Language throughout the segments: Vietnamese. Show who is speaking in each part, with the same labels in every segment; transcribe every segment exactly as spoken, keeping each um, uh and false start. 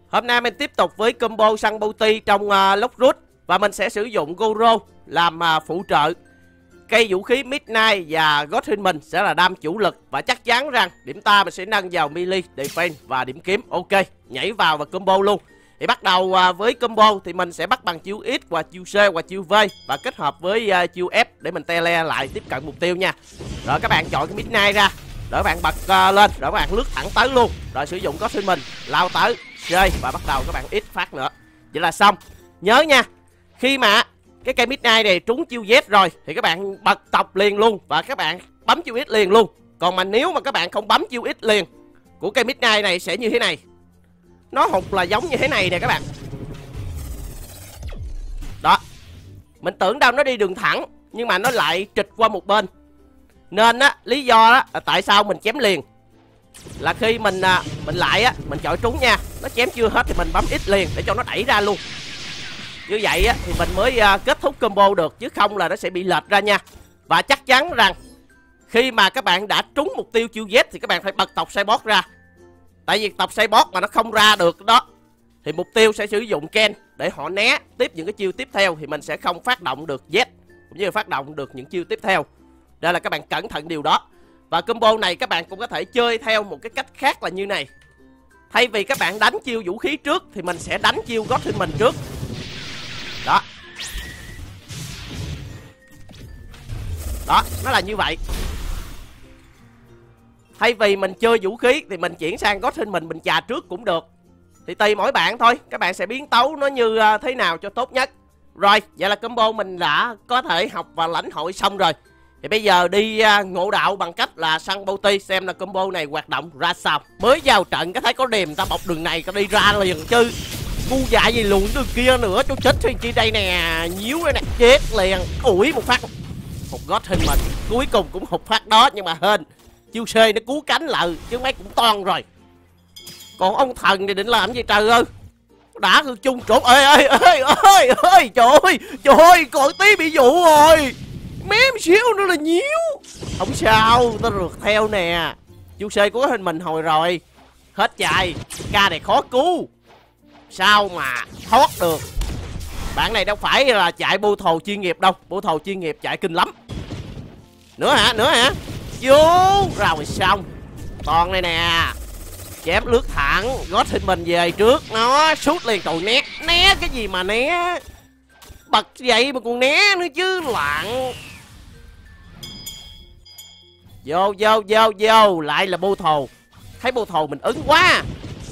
Speaker 1: Hôm nay mình tiếp tục với combo săn bounty trong uh, Lockroot. Và mình sẽ sử dụng Goro làm uh, phụ trợ. Cây vũ khí Midnight và Godhunman sẽ là đam chủ lực. Và chắc chắn rằng điểm ta mình sẽ nâng vào melee, defense và điểm kiếm. Ok, nhảy vào và combo luôn. Thì bắt đầu uh, với combo thì mình sẽ bắt bằng chiêu X và chiêu C và chiêu V. Và kết hợp với uh, chiêu F để mình tele lại tiếp cận mục tiêu nha. Rồi các bạn chọn cái Midnight ra. Rồi các bạn bật uh, lên, rồi các bạn lướt thẳng tới luôn. Rồi sử dụng Godhunman lao tới chơi và bắt đầu các bạn ít phát nữa. Vậy là xong. Nhớ nha, khi mà cái cây Midnight này trúng chiêu Z rồi thì các bạn bật tộc liền luôn và các bạn bấm chiêu X liền luôn. Còn mà nếu mà các bạn không bấm chiêu X liền của cây Midnight này sẽ như thế này. Nó hụt là giống như thế này nè các bạn. Đó. Mình tưởng đâu nó đi đường thẳng nhưng mà nó lại trịch qua một bên. Nên á, lý do đó là tại sao mình chém liền là khi mình à, mình lại á, mình chọi trúng nha, nó chém chưa hết thì mình bấm X liền để cho nó đẩy ra luôn. Như vậy á thì mình mới à, kết thúc combo được, chứ không là nó sẽ bị lệch ra nha. Và chắc chắn rằng khi mà các bạn đã trúng mục tiêu chiêu Z thì các bạn phải bật tộc Cyborg ra. Tại vì tộc Cyborg mà nó không ra được đó thì mục tiêu sẽ sử dụng Ken để họ né tiếp những cái chiêu tiếp theo, thì mình sẽ không phát động được Z cũng như phát động được những chiêu tiếp theo. Đây là các bạn cẩn thận điều đó. Và combo này các bạn cũng có thể chơi theo một cái cách khác là như này. Thay vì các bạn đánh chiêu vũ khí trước thì mình sẽ đánh chiêu Godhunman trước. Đó. Đó, nó là như vậy. Thay vì mình chơi vũ khí thì mình chuyển sang Godhunman mình chà trước cũng được. Thì tùy mỗi bạn thôi, các bạn sẽ biến tấu nó như thế nào cho tốt nhất. Rồi, vậy là combo mình đã có thể học và lãnh hội xong rồi. Thì bây giờ đi uh, ngộ đạo bằng cách là săn bounty xem là combo này hoạt động ra sao. Mới vào trận cái thấy có đềm ta bọc đường này có đi ra liền chứ. Ngu dại gì luồn đường kia nữa, chú chết thì chi đây nè, nhíu đây nè, chết liền. Ủi một phát. Một Godhunman cuối cùng cũng hụt phát đó nhưng mà hên. Chiêu C nó cứu cánh lại chứ mấy cũng toan rồi. Còn ông thần thì định làm gì trời ơi. Đã hư chung trộn ơi ơi ơi ơi ơi trời ơi trời ơi còn tí bị dụ rồi. Mém xíu nữa là nhíu. Không sao, tao rượt theo nè. Chiêu C của hình mình hồi rồi. Hết chạy. Ca này khó cứu. Sao mà thoát được. Bạn này đâu phải là chạy bô thồ chuyên nghiệp đâu. Bô thồ chuyên nghiệp chạy kinh lắm. Nữa hả, nữa hả. Vô. Rồi xong. Toàn này nè. Chém lướt thẳng. Gót hình mình về trước. Nó sút liền trời né. Né cái gì mà né. Bật vậy mà còn né nữa chứ loạn. Vô vô vô vô. Lại là bô thồ. Thấy bô thồ mình ứng quá.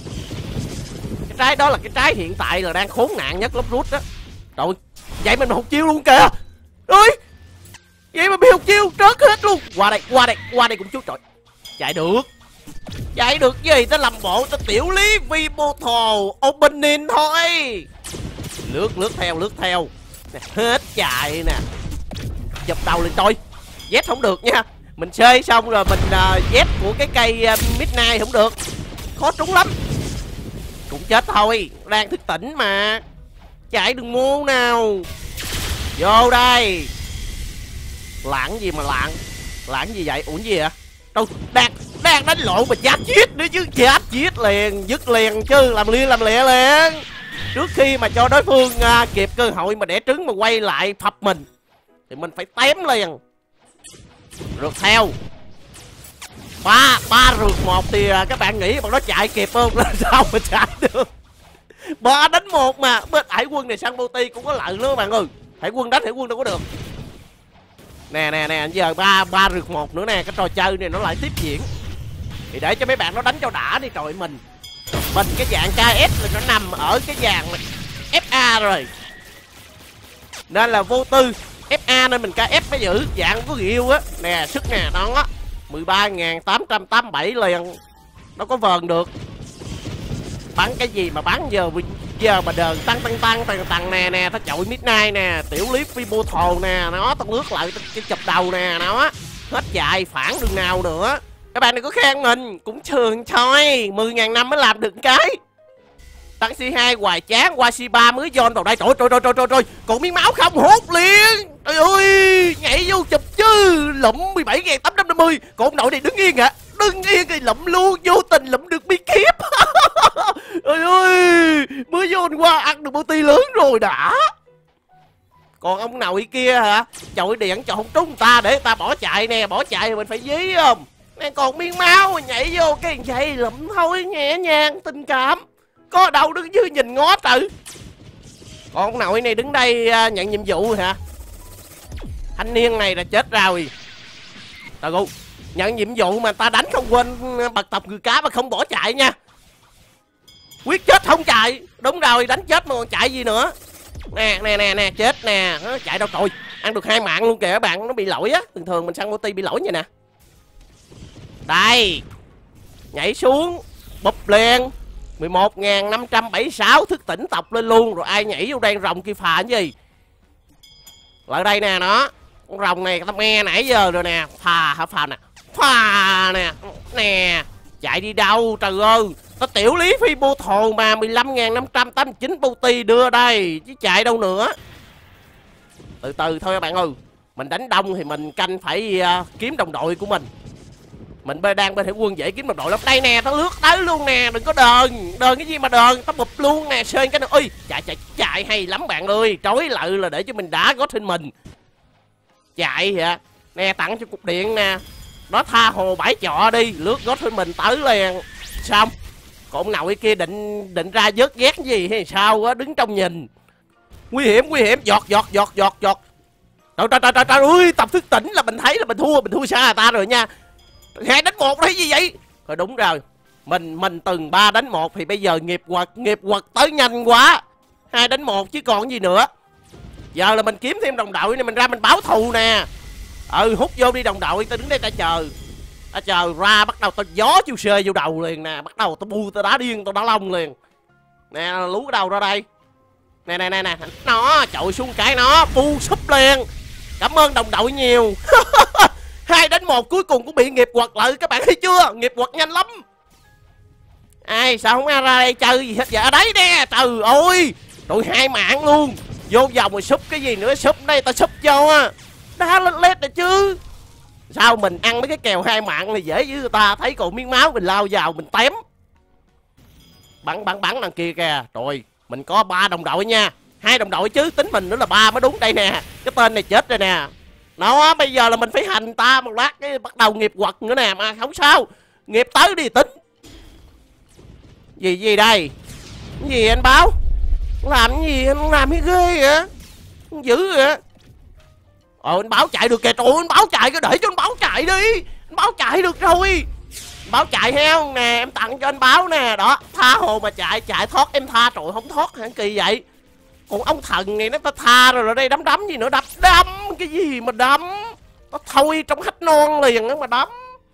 Speaker 1: Cái trái đó là cái trái hiện tại là đang khốn nạn nhất Lockroot đó. Trời, vậy mình hụt chiêu luôn kìa. Ơi, vậy mà bị hụt chiêu trớt hết luôn. Qua đây, qua đây, qua đây cũng chú trời. Chạy được. Chạy được gì, ta làm bộ ta tiểu lý vì bô thồ opening thôi. Lướt, lướt theo, lướt theo nè, hết chạy nè. Chụp đầu lên tôi. Z không được nha. Mình chơi xong rồi mình uh, Z của cái cây uh, Midnight không được. Khó trúng lắm. Cũng chết thôi. Đang thức tỉnh mà. Chạy đừng ngu nào. Vô đây. Lạng gì mà lạng. Lạng gì vậy? Ủa gì vậy? Đâu đang, đang đánh lộn mà chát chiết nữa chứ. Chát chiết liền. Dứt liền chứ. Làm liên làm lẹ liền. Trước khi mà cho đối phương uh, kịp cơ hội mà đẻ trứng mà quay lại phập mình thì mình phải tém liền. Rượt theo. Ba, ba rượt một thì uh, các bạn nghĩ bọn nó chạy kịp không? Sao mà chạy được. Ba đánh một mà. Bên hải quân này săn bounty cũng có lợi nữa bạn ơi. Hải quân đánh hải quân đâu có được. Nè nè nè, giờ ba ba rượt một nữa nè. Cái trò chơi này nó lại tiếp diễn. Thì để cho mấy bạn nó đánh cho đã đi trời mình. Mình cái dạng ca ét là nó nằm ở cái dạng ép a rồi. Nên là vô tư ép a nên mình ca ép mới giữ. Dạng có yêu á. Nè sức nè đó. mười ba nghìn tám trăm tám mươi bảy liền. Nó có vờn được. Bắn cái gì mà bắn giờ. Giờ mà đờn tăng tăng tăng tăng tăng nè nè. Tao chọi Midnight nè. Tiểu lý phi bô thồ nè. Nó tao lướt lại cái chụp đầu nè. Nó hết chạy phản đường nào nữa. Các bạn đừng có khen mình. Cũng thường thôi. mười nghìn năm mới làm được cái. Tăng xê hai hoài chán. Qua xê ba mới join vào đây. Trời trời trời trời trời trời. Còn miếng máu không hốt liền. Trời ơi. Nhảy vô chụp chứ. Lụm mười bảy nghìn tám trăm năm mươi. Còn ông nội này đứng yên hả? Đừng yên thì lụm luôn, vô tình lụm được bí kíp. Ôi ơi, mới vô qua ăn được multi lớn rồi đã. Còn ông nội kia hả? Chọi điện cho không trúng ta để ta bỏ chạy nè, bỏ chạy thì mình phải dí không? Nè còn miếng máu nhảy vô cái vậy lụm thôi, nhẹ nhàng tình cảm. Có đâu đứng dưới nhìn ngó tự. Còn ông nội này đứng đây nhận nhiệm vụ hả? Thanh niên này là chết rồi. Trời ơi, nhận nhiệm vụ mà ta đánh không quên bật tộc người cá mà không bỏ chạy nha. Quyết chết không chạy. Đúng rồi, đánh chết mà còn chạy gì nữa. Nè nè nè nè, chết nè. Nó chạy đâu rồi. Ăn được hai mạng luôn kìa các bạn. Nó bị lỗi á. Thường thường mình săn multi bị lỗi vậy nè. Đây. Nhảy xuống. Bụp liền. mười một nghìn năm trăm bảy mươi sáu thức tỉnh tộc lên luôn. Rồi ai nhảy vô đây rồng kia phà cái gì. Lại đây nè nó. Con rồng này tao nghe nãy giờ rồi nè. Phà hả phà nè. Phà nè. Nè. Chạy đi đâu trời ơi. Tao tiểu lý phi bô thồ mà mười lăm nghìn năm trăm tám mươi chín booty đưa đây. Chứ chạy đâu nữa. Từ từ thôi các bạn ơi. Mình đánh đông thì mình canh phải uh, kiếm đồng đội của mình. Mình đang bên hải quân dễ kiếm đồng đội lắm. Đây nè, tao lướt tới luôn nè. Đừng có đờn. Đờn cái gì mà đờn. Tao bụp luôn nè. Sơn cái nữa. Ui, chạy chạy chạy hay lắm bạn ơi. Trói lại là để cho mình đá gót trên mình. Chạy hả? Nè tặng cho cục điện nè. Nó tha hồ bãi trọ đi. Lướt gót trên mình tới liền. Xong. Còn ông nội kia định định ra vớt ghét gì hay sao á. Đứng trong nhìn. Nguy hiểm nguy hiểm. Giọt giọt giọt giọt giọt. Trời trời trời trời ơi. Tập thức tỉnh là mình thấy là mình thua. Mình thua xa người ta rồi nha. Hai đánh một thấy gì vậy? Rồi đúng rồi. Mình mình từng ba đánh một thì bây giờ nghiệp quật nghiệp quật tới nhanh quá. Hai đánh một chứ còn gì nữa. Giờ là mình kiếm thêm đồng đội này mình ra mình báo thù nè. Ừ hút vô đi đồng đội. Tao đứng đây ta chờ. Ta chờ ra bắt đầu tao gió chiêu xê vô đầu liền nè. Bắt đầu tao bu tao đá điên tao đá lông liền. Nè lú cái đầu ra đây. Nè nè nè nè. Nó chọi xuống cái nó bu súp liền. Cảm ơn đồng đội nhiều. Hai đánh một cuối cùng cũng bị nghiệp quật lại. Các bạn thấy chưa? Nghiệp quật nhanh lắm. Ai sao không ra đây chơi gì hết vậy? Đấy nè. Trời ơi. Đội hai mạng luôn. Vô vòng rồi súp cái gì nữa. Súp đây tao súp cho á. Đá lên led rồi chứ. Sao mình ăn mấy cái kèo hai mạng thì dễ với người ta. Thấy còn miếng máu mình lao vào mình tém. Bắn bắn bắn đằng kia kìa. Rồi mình có ba đồng đội nha. Hai đồng đội chứ tính mình nữa là ba mới đúng. Đây nè. Cái tên này chết rồi nè. Nó bây giờ là mình phải hành ta một lát cái bắt đầu nghiệp quật nữa nè. Mà không sao. Nghiệp tới đi tính. Gì gì đây? Cái gì anh báo? Làm cái gì anh làm cái ghê vậy? Dữ vậy? Ờ anh báo chạy được kìa. Trời ơi anh báo chạy cái để cho anh báo chạy đi. Anh báo chạy được rồi. Anh báo chạy heo nè. Em tặng cho anh báo nè. Đó tha hồ mà chạy. Chạy thoát em tha. Trời không thoát hả kỳ vậy. Còn ông thần này nó ta tha rồi. Rồi đây đấm đấm gì nữa. Đập đấm cái gì mà đấm. Nó thôi trong hách non liền á mà đấm.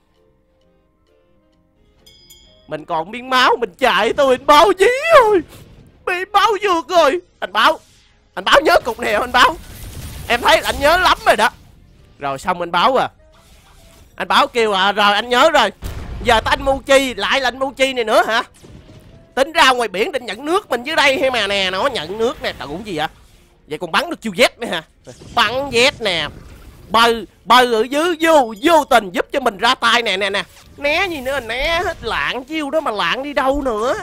Speaker 1: Mình còn miếng máu. Mình chạy tôi anh báo dí rồi. Bị báo vượt rồi. Anh báo. Anh báo nhớ cục này anh báo. Em thấy anh nhớ lắm rồi đó. Rồi xong anh báo à. Anh báo kêu à. Rồi anh nhớ rồi. Giờ tới anh Muchi. Lại là anh Muchi này nữa hả? Tính ra ngoài biển định nhận nước mình dưới đây hay mà nè. Nó nhận nước nè. Trời cũng gì vậy? Vậy còn bắn được chiêu Z nữa hả? Bắn Z nè. Bơi Bơi ở dưới vô vô tình giúp cho mình ra tay nè nè nè. Né gì nữa né hết lạng chiêu đó mà lạng đi đâu nữa.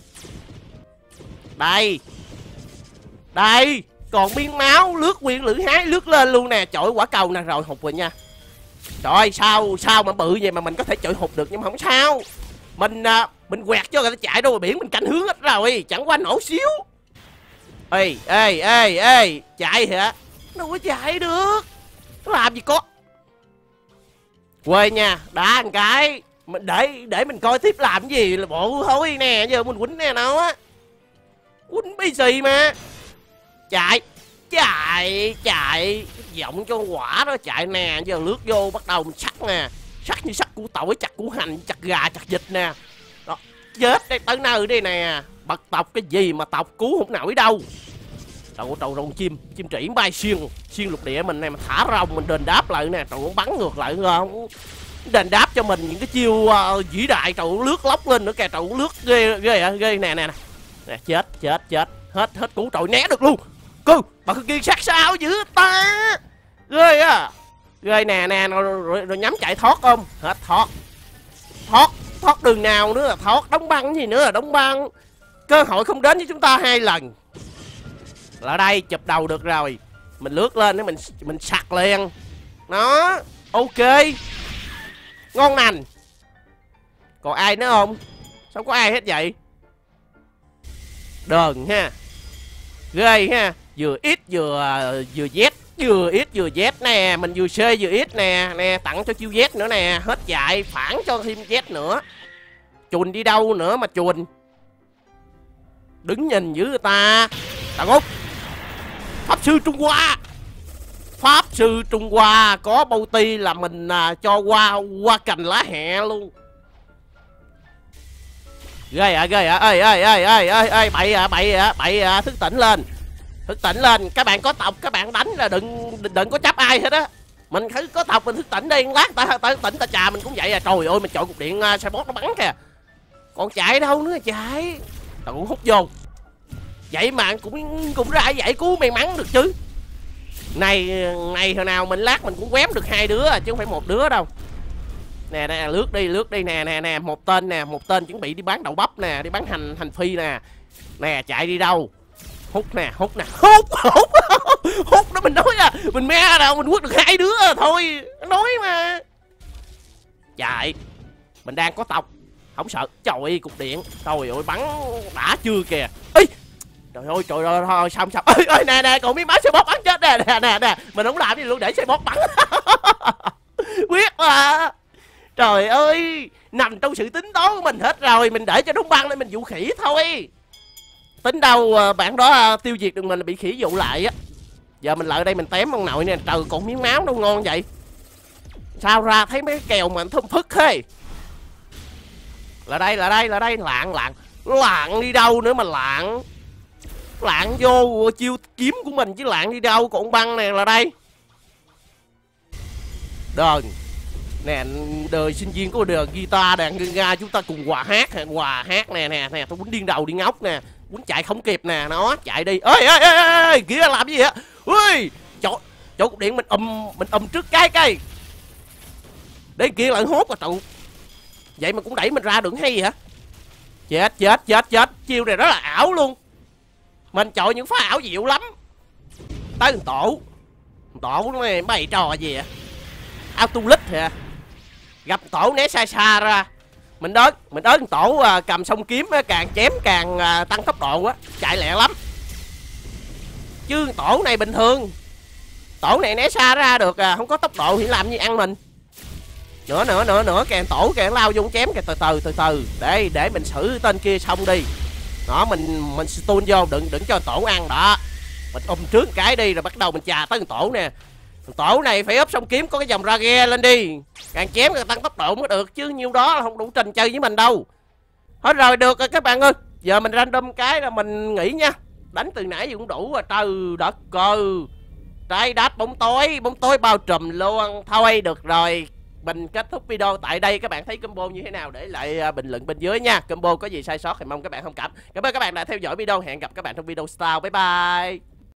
Speaker 1: Đây. Đây. Còn miếng máu lướt nguyên lưỡi hái lướt lên luôn nè. Chọi quả cầu nè. Rồi hụt rồi nha. Trời ơi sao sao mà bự vậy mà mình có thể chọi hụt được. Nhưng mà không sao. Mình mình quẹt cho người ta chạy đâu mà biển mình canh hướng hết rồi. Chẳng qua nổ xíu. Ê ê ê ê. Chạy hả? Đâu có chạy được. Nó làm gì có. Quê nha. Đá một cái. Để để mình coi tiếp làm cái gì là bộ thôi nè. Giờ mình quýnh nè nào á. Quýnh cái gì mà. Chạy. Chạy. Chạy. Giọng cho quả đó chạy nè. Giờ lướt vô bắt đầu mình sắc nè. Sắc như sắc củ tỏi. Chặt củ hành. Chặt gà chặt vịt nè. Đó. Chết đây tới nơi đây nè. Bật tộc cái gì mà tộc cứu không nổi đâu. Trời ơi trâu rồng chim. Chim trĩ bay xuyên. Xuyên lục địa mình này mà thả rồng mình đền đáp lại nè. Trời ơi bắn ngược lại không. Đền đáp cho mình những cái chiêu uh, vĩ đại. Trời ơi lướt lóc lên nữa kìa. Trời ơi lướt ghê ghê ghê nè nè nè. Chết chết chết. Hết hết củ trời né được luôn. Cư bà cứ kia sát sao dữ ta. Ghê á. Ghê nè nè rồi, rồi, rồi nhắm chạy thoát không. Hết thoát. Thoát, thoát đường nào nữa, thoát đóng băng gì nữa, đóng băng. Cơ hội không đến với chúng ta hai lần. Là đây, chụp đầu được rồi. Mình lướt lên để mình mình sặc liền. Đó, ok. Ngon lành. Còn ai nữa không? Sao có ai hết vậy? Đờn ha. Ghê ha. Vừa ít vừa vừa Z. Vừa ít vừa Z nè. Mình vừa C vừa ít nè. Nè, tặng cho chiêu Z nữa nè. Hết dạy, phản cho thêm Z nữa. Chùn đi đâu nữa mà chùn. Đứng nhìn giữ người ta. Tặng Út. Pháp sư Trung Hoa. Pháp sư Trung Hoa. Có bầu ti là mình à, cho qua qua cành lá hẹ luôn. Ghê à, ghê à, ơi ơi ơi ơi ơi ơi, bậy à, bậy à, bậy à, thức tỉnh lên. Thức tỉnh lên, các bạn có tộc các bạn đánh là đừng đừng, đừng có chấp ai hết á. Mình cứ có tộc mình thức tỉnh đi, lát ta ta tỉnh ta trà mình cũng vậy à. Trời ơi, mình chọn cục điện uh, xe bốt nó bắn kìa. Còn chạy đâu nữa chạy. Tao cũng hút vô. Vậy mà cũng cũng ra vậy cứu may mắn được chứ. Này này hồi nào mình lát mình cũng quém được hai đứa chứ không phải một đứa đâu. Nè nè, lướt đi lướt đi nè nè nè, một tên nè, một tên chuẩn bị đi bán đậu bắp nè, đi bán hành hành phi nè. Nè, chạy đi đâu? Hút nè, hút nè, hút hút hút đó mình nói à, mình me đâu mình quất được hai đứa à, thôi, nói mà. Chạy. Mình đang có tộc, không sợ. Trời ơi, cục điện. Trời ơi, bắn đã chưa kìa. Ê. Trời ơi, trời ơi, thôi xong xong. Ơi ơi nè nè, còn miếng máu xe bóp bắn chết nè nè nè nè. Mình không làm gì luôn để xe bóp bắn. Quyết mà. Trời ơi, nằm trong sự tính toán của mình hết rồi. Mình để cho đóng băng lên mình dụ khỉ thôi. Tính đâu bạn đó tiêu diệt được mình là bị khỉ dụ lại á. Giờ mình lại đây mình tém ông nội nè. Trời, còn miếng máu đâu ngon vậy. Sao ra thấy mấy cái kèo mà thơm phức thế. Là đây, là đây, là đây. Lạng, lạng. Lạng đi đâu nữa mà lạng. Lạng vô chiêu kiếm của mình chứ lạng đi đâu. Còn băng này là đây. Đờn. Nè, đời sinh viên của đời guitar đàn ga chúng ta cùng hòa hát. Hòa hát nè nè nè. Tôi quýnh điên đầu điên ốc nè. Quýnh chạy không kịp nè. Nó chạy đi. Ơi ơi ơi ơi. Kìa làm gì vậy. Ui. Chỗ, chỗ cục điện mình ùm Mình ùm trước cái cây. Đấy kia lại hốt là trụ. Vậy mà cũng đẩy mình ra được hay hả. Chết chết chết chết. Chiêu này rất là ảo luôn. Mình chọn những phá ảo diệu lắm. Tới thằng tổ. Tổ này bày trò gì vậy. Auto lít hả. Gặp tổ né xa xa ra. Mình đến Mình đến tổ à, cầm song kiếm á, càng chém càng à, tăng tốc độ á. Chạy lẹ lắm. Chứ tổ này bình thường. Tổ này né xa ra được à, không có tốc độ thì làm gì ăn mình. Nữa nữa nữa nữa càng tổ càng lao vô chém kìa. Từ từ từ từ. Để để mình xử tên kia xong đi. Đó mình mình stun vô đừng đừng cho tổ ăn đó. Mình ôm trước cái đi rồi bắt đầu mình chà tới tổ nè. Tổ này phải ốp song kiếm có cái dòng ra ghe lên đi. Càng chém càng tăng tốc độ mới được chứ nhiêu đó là không đủ trình chơi với mình đâu. Hết rồi được rồi các bạn ơi. Giờ mình random cái là mình nghỉ nha. Đánh từ nãy giờ cũng đủ rồi. Trời đất cơ. Trái đất bóng tối. Bóng tối bao trùm luôn. Thôi được rồi. Mình kết thúc video tại đây. Các bạn thấy combo như thế nào để lại bình luận bên dưới nha. Combo có gì sai sót thì mong các bạn thông cảm. Cảm ơn các bạn đã theo dõi video. Hẹn gặp các bạn trong video sau. Bye bye.